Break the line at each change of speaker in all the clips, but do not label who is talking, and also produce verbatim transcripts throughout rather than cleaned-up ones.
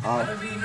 हाँ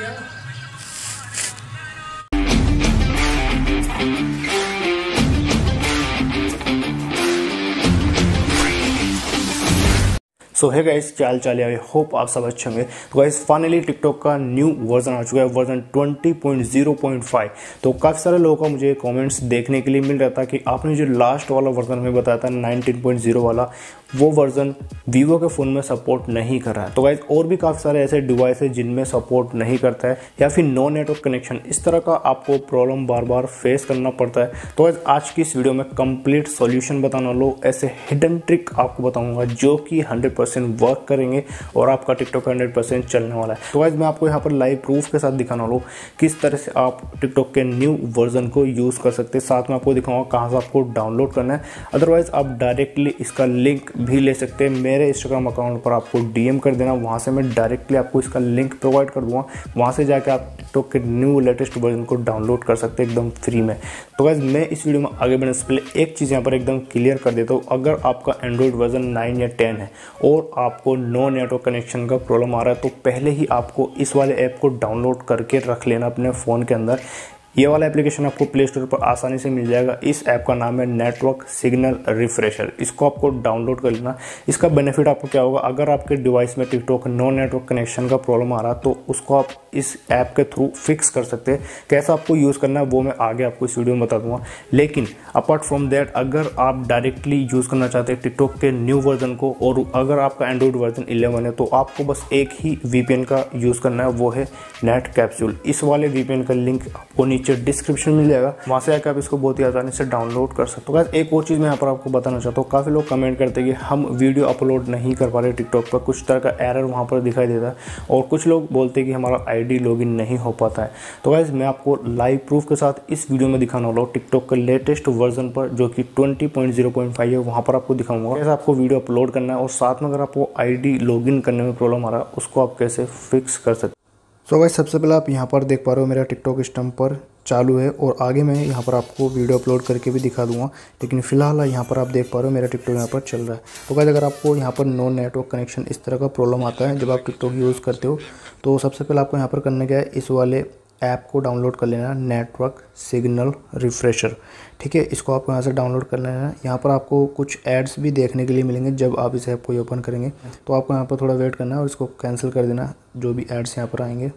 सो है गाइस, क्या हाल चाल है? आई होप आप सब अच्छे होंगे। तो गाइस फाइनली टिकटॉक का न्यू वर्जन आ चुका है, version twenty point zero point five. तो काफ़ी सारे लोगों का मुझे कमेंट्स देखने के लिए मिल रहा था कि आपने जो लास्ट वाला वर्जन हमें बताया था नाइनटीन पॉइंट ज़ीरो वाला, वो वर्जन वीवो के फ़ोन में सपोर्ट नहीं कर रहा है। तो गाइस और भी काफ़ी सारे ऐसे डिवाइस है जिनमें सपोर्ट नहीं करता है, या फिर नो नेटवर्क कनेक्शन, इस तरह का आपको प्रॉब्लम बार बार फेस करना पड़ता है। तो गाइस आज की इस वीडियो में कंप्लीट सॉल्यूशन बताने वाला हूं, ऐसे हिडन ट्रिक आपको बताऊंगा जो कि हंड्रेड परसेंट वर्क करेंगे और आपका टिकटॉक हंड्रेड परसेंट चलने वाला है। तो गाइस मैं आपको यहाँ पर लाइव प्रूफ के साथ दिखाने वाला हूँ किस तरह से आप टिकटॉक के न्यू वर्जन को यूज़ कर सकते हैं। साथ में आपको दिखाऊंगा कहाँ से आपको डाउनलोड करना है। अदरवाइज आप डायरेक्टली इसका लिंक भी ले सकते हैं। मेरे इंस्टाग्राम अकाउंट पर आपको डीएम कर देना, वहाँ से मैं डायरेक्टली आपको इसका लिंक प्रोवाइड कर दूँगा। वहाँ से जाके आप टिकटॉक के न्यू लेटेस्ट वर्जन को डाउनलोड कर सकते हैं एकदम फ्री में। तो गाइस मैं इस वीडियो में आगे बढ़ने से पहले एक चीज़ यहाँ पर एकदम क्लियर कर देता हूँ। अगर आपका एंड्रॉइड वर्जन नाइन या टेन है और आपको नो नेटवर्क कनेक्शन का प्रॉब्लम आ रहा है, तो पहले ही आपको इस वाले ऐप को डाउनलोड करके रख लेना अपने फ़ोन के अंदर। ये वाला एप्लीकेशन आपको प्ले स्टोर पर आसानी से मिल जाएगा। इस ऐप का नाम है नेटवर्क सिग्नल रिफ्रेशर। इसको आपको डाउनलोड कर लेना। इसका बेनिफिट आपको क्या होगा, अगर आपके डिवाइस में टिकटॉक नो नेटवर्क कनेक्शन का प्रॉब्लम आ रहा तो उसको आप इस ऐप के थ्रू फिक्स कर सकते हैं। कैसा आपको यूज़ करना है वो मैं आगे आपको इस वीडियो में बता दूंगा। लेकिन अपार्ट फ्रॉम दैट, अगर आप डायरेक्टली यूज़ करना चाहते हैं टिकटॉक के न्यू वर्जन को, और अगर आपका एंड्रॉइड वर्जन इलेवन है, तो आपको बस एक ही वीपीएन का यूज़ करना है, वो है नेट कैप्सूल। इस वाले वीपीएन का लिंक आपको नीचे डिस्क्रिप्शन मिल जाएगा, वहाँ से आकर आप इसको बहुत ही आसानी से डाउनलोड कर सकते हो। गाइस एक और चीज़ मैं यहाँ पर आपको बताना चाहता हूँ, काफ़ी लोग कमेंट करते हैं कि हम वीडियो अपलोड नहीं कर पा रहे टिकटॉक पर, कुछ तरह का एरर वहाँ पर दिखाई देता है, और कुछ लोग बोलते हैं कि हमारा आईडी लॉगिन नहीं हो पाता है। तो गाइस मैं आपको लाइव प्रूफ के साथ इस वीडियो में दिखाने वाला हूँ टिकटॉक के लेटेस्ट वर्जन पर, जो कि twenty point zero point five है। वहाँ पर आपको दिखाऊंगा कैसे आपको वीडियो अपलोड करना है, और साथ में अगर आपको आईडी लॉगिन करने में प्रॉब्लम आ रहा है उसको आप कैसे फिक्स कर सकते हैं। सो गाइस सबसे पहले आप यहाँ पर देख पा रहे हो मेरा टिकटॉक स्टम्प पर चालू है, और आगे मैं यहाँ पर आपको वीडियो अपलोड करके भी दिखा दूंगा। लेकिन फिलहाल यहाँ पर आप देख पा रहे हो मेरा टिकटॉक यहाँ पर चल रहा है। तो गाइस अगर आपको यहाँ पर नो नेटवर्क कनेक्शन इस तरह का प्रॉब्लम आता है जब आप टिकटॉक यूज़ करते हो, तो सबसे पहले आपको यहाँ पर करना क्या है, इस वाले ऐप को डाउनलोड कर लेना, नेटवर्क सिग्नल रिफ्रेशर। ठीक है, इसको आपको यहाँ से डाउनलोड कर लेना है। यहाँ पर आपको कुछ एड्स भी देखने के लिए मिलेंगे जब आप इस ऐप को ओपन करेंगे, तो आपको यहाँ पर थोड़ा वेट करना है और इसको कैंसिल कर देना, जो भी एड्स यहाँ पर आएंगे।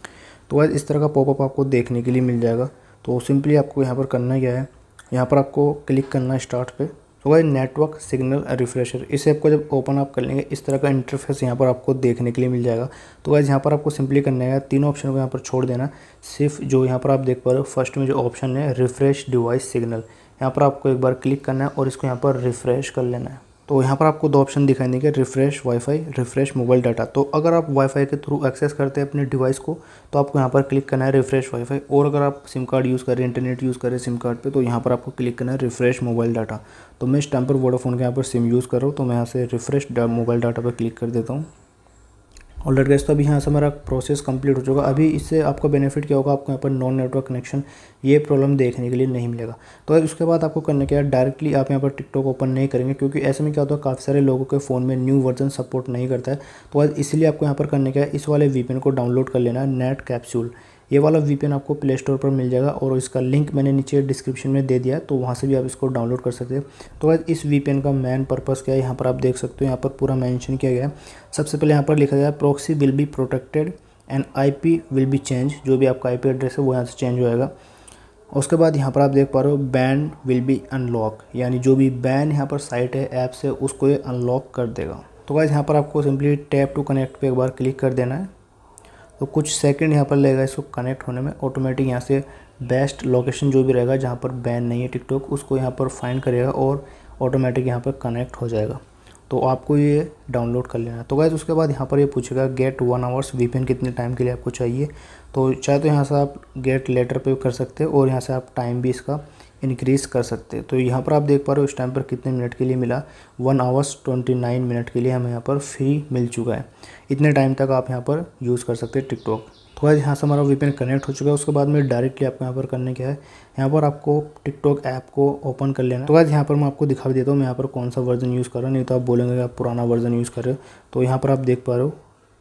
तो गाइस इस तरह का पॉपअप आपको देखने के लिए मिल जाएगा। तो सिंपली आपको यहाँ पर करना क्या है, यहाँ पर आपको क्लिक करना है स्टार्ट पे। तो गाइस नेटवर्क सिग्नल रिफ्रेशर, इस ऐप को जब ओपन आप कर लेंगे, इस तरह का इंटरफेस यहाँ पर आपको देखने के लिए मिल जाएगा। तो गाइस यहाँ पर आपको सिंपली करना है, तीनों ऑप्शन को यहाँ पर छोड़ देना। सिर्फ जो यहाँ पर आप देख पा रहे हो फर्स्ट में जो ऑप्शन है रिफ्रेश डिवाइस सिग्नल, यहाँ पर आपको एक बार क्लिक करना है और इसको यहाँ पर रिफ्रेश कर लेना है। तो यहाँ पर आपको दो ऑप्शन दिखाई देंगे, refresh wifi, refresh mobile data. तो अगर आप वाईफाई के थ्रू एक्सेस करते हैं अपने डिवाइस को, तो आपको यहाँ पर क्लिक करना है रिफ्रेश वाईफाई, और अगर आप सिम कार्ड यूज़ कर रहे हैं, इंटरनेट यूज़ कर रहे हैं सिम कार्ड पे, तो यहाँ पर आपको क्लिक करना है रिफ्रेश मोबाइल डाटा। तो मैं इस टाइम पर वोडाफोन के यहाँ पर सिम यूज़ कर रहा हूँ, तो मैं यहाँ से रिफ्रेश मोबाइल डाटा पर क्लिक कर देता हूँ। ऑलरेडी गाइस तो अभी यहाँ से मेरा प्रोसेस कंप्लीट हो चुका। अभी इससे आपका बेनिफिट क्या होगा, आपको यहाँ पर नॉन नेटवर्क कनेक्शन ये प्रॉब्लम देखने के लिए नहीं मिलेगा। तो उसके बाद आपको करना क्या है, डायरेक्टली आप यहाँ पर टिकटॉक ओपन नहीं करेंगे, क्योंकि ऐसे में क्या होता है काफ़ी सारे लोगों के फ़ोन में न्यू वर्जन सपोर्ट नहीं करता है। तो इसलिए आपको यहाँ पर करने क्या है, इस वाले वीपीएन को डाउनलोड कर लेना है, नेट कैप्सूल। ये वाला वीपीएन आपको प्ले स्टोर पर मिल जाएगा, और इसका लिंक मैंने नीचे डिस्क्रिप्शन में दे दिया है, तो वहाँ से भी आप इसको डाउनलोड कर सकते हैं। तो गाइस इस वीपीएन का मेन पर्पस क्या है, यहाँ पर आप देख सकते हो, यहाँ पर पूरा मेंशन किया गया है। सबसे पहले यहाँ पर लिखा गया है proxy will be protected and IP will be change, जो भी आपका आईपी एड्रेस है वो यहाँ से चेंज हो जाएगा। उसके बाद यहाँ पर आप देख पा रहे हो बैन विल बी अनलॉक, यानी जो भी बैन यहाँ पर साइट है ऐप से उसको ये अनलॉक कर देगा। तो गाइस यहाँ पर आपको सिंपली टैप टू कनेक्ट पे एक बार क्लिक कर देना है। तो कुछ सेकंड यहाँ पर लगेगा इसको कनेक्ट होने में। ऑटोमेटिक यहाँ से बेस्ट लोकेशन जो भी रहेगा जहाँ पर बैन नहीं है टिकटॉक, उसको यहाँ पर फाइंड करेगा और ऑटोमेटिक यहाँ पर कनेक्ट हो जाएगा। तो आपको ये डाउनलोड कर लेना है। तो गाइस उसके बाद यहाँ पर ये पूछेगा गेट वन आवर्स वीपीएन कितने टाइम के लिए आपको चाहिए। तो चाहे तो यहाँ से आप गेट लेटर पे कर सकते हैं, और यहाँ से आप टाइम भी इसका इंक्रीज़ कर सकते हैं। तो यहाँ पर आप देख पा रहे हो इस टाइम पर कितने मिनट के लिए मिला, one hours twenty nine minute के लिए हमें यहाँ पर फ्री मिल चुका है। इतने टाइम तक आप यहाँ पर यूज़ कर सकते हैं टिकटॉक। तो गाइस यहाँ से हमारा वीपीएन कनेक्ट हो चुका है। उसके बाद में डायरेक्टली आपको यहाँ पर करने क्या है, यहाँ पर आपको टिकटॉक ऐप को ओपन कर लेना। तो गाइस यहाँ पर मैं आपको दिखा देता हूँ मैं यहाँ पर कौन सा वर्जन यूज़ कर रहा हूँ, नहीं तो आप बोलेंगे कि आप पुराना वर्जन यूज़ कर रहे हो। तो यहाँ पर आप देख पा रहे हो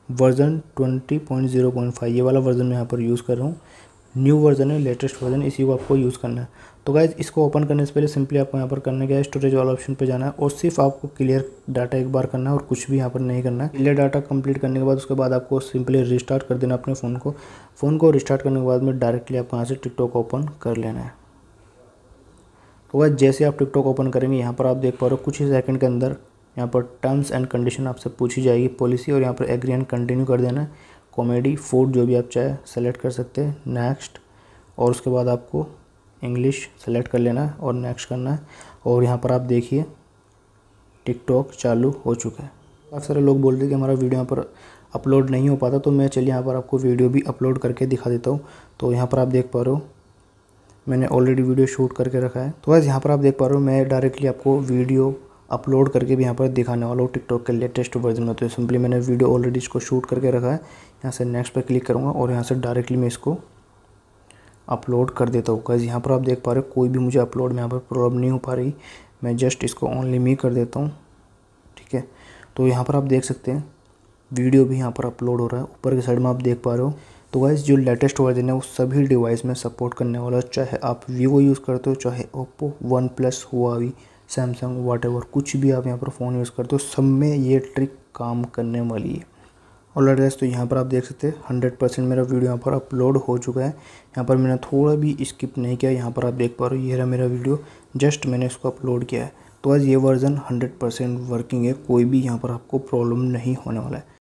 version twenty point zero point five ये वाला वर्जन मैं यहाँ पर यूज़ कर रहा हूँ। न्यू वर्जन है, लेटेस्ट वर्जन, इसी को आपको यूज़ करना है। तो गाइज इसको ओपन करने से पहले सिंपली आपको यहाँ पर करना क्या है, स्टोरेज वाला ऑप्शन पे जाना है और सिर्फ आपको क्लियर डाटा एक बार करना है और कुछ भी यहाँ पर नहीं करना है। क्लियर डाटा कंप्लीट करने के बाद उसके बाद आपको सिंपली रिस्टार्ट कर देना अपने फ़ोन को। फ़ोन को रिस्टार्ट करने के बाद में डायरेक्टली आपको यहाँ से टिकटॉक ओपन कर लेना है। तो गाइज जैसे आप टिकटॉक ओपन करेंगे यहाँ पर आप देख पा रहे हो कुछ ही सेकंड के अंदर यहाँ पर टर्म्स एंड कंडीशन आपसे पूछी जाएगी, पॉलिसी, और यहाँ पर एग्री एंड कंटिन्यू कर देना है। कॉमेडी, फूड, जो भी आप चाहे सेलेक्ट कर सकते हैं, नेक्स्ट, और उसके बाद आपको इंग्लिश सेलेक्ट कर लेना है और नेक्स्ट करना है। और यहाँ पर आप देखिए टिकटॉक चालू हो चुका है। काफ़ी सारे लोग बोल रहे हैं कि हमारा वीडियो यहाँ पर अपलोड नहीं हो पाता, तो मैं चलिए यहाँ पर आपको वीडियो भी अपलोड करके दिखा देता हूँ। तो यहाँ पर आप देख पा रहे हो मैंने ऑलरेडी वीडियो शूट करके रखा है। तो बस यहाँ पर आप देख पा रहे हो मैं डायरेक्टली आपको वीडियो अपलोड करके भी यहाँ पर दिखाने वाला हूँ टिकटॉक के लेटेस्ट वर्जन में। तो सिंपली मैंने वीडियो ऑलरेडी इसको शूट करके रखा है। यहाँ से नेक्स्ट पर क्लिक करूँगा और यहाँ से डायरेक्टली मैं इसको अपलोड कर देता हूँ। गाइस यहाँ पर आप देख पा रहे हो कोई भी मुझे अपलोड में यहाँ पर प्रॉब्लम नहीं हो पा रही। मैं जस्ट इसको ओनली मी कर देता हूँ, ठीक है। तो यहाँ पर आप देख सकते हैं वीडियो भी यहाँ पर अपलोड हो रहा है, ऊपर की साइड में आप देख पा रहे हो। तो गाइस जो लेटेस्ट वर्जन है वो सभी डिवाइस में सपोर्ट करने वाला है, चाहे आप वीवो यूज़ करते हो, चाहे Oppo, OnePlus, Huawei, Samsung, whatever, कुछ भी आप यहाँ पर फ़ोन यूज़ करते हो, सब में ये ट्रिक काम करने वाली है। और गाइस तो यहाँ पर आप देख सकते हैं हंड्रेड परसेंट मेरा वीडियो यहाँ पर अपलोड हो चुका है। यहाँ पर मैंने थोड़ा भी स्किप नहीं किया। यहाँ पर आप देख पा रहे हो ये रहा मेरा वीडियो, जस्ट मैंने इसको अपलोड किया है। तो आज ये वर्जन हंड्रेड परसेंट वर्किंग है, कोई भी यहाँ पर आपको प्रॉब्लम नहीं होने वाला है।